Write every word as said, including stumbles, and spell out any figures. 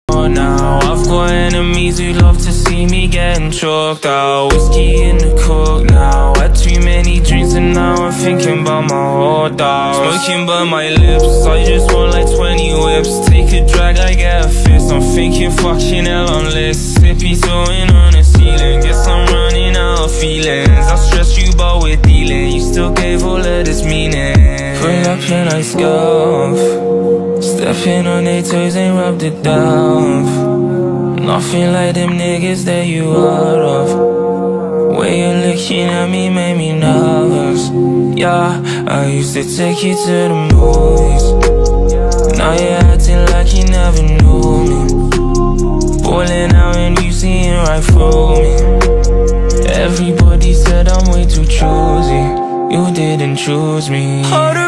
now. I've got enemies who love to see me getting choked out. Whiskey in the coke now. Had too many drinks and now I'm thinking about my whole dog. Smoking by my lips, I just want like twenty whips. Take a drag, I get a fist. I'm thinking fucking hell, I'm lit. Slippy throwing on the ceiling. Guess I'm running out of feelings. I stress you but we're dealing. You still gave all of this meaning. Pull up and I scuff. Stepping on their toes and rubbed it down. Nothing like them niggas that you out of. Way you're looking at me made me nervous. Yeah, I used to take you to the movies. Now you're acting like you never knew me. Falling out and you seeing right through me. Everybody said I'm way too choosy. You didn't choose me.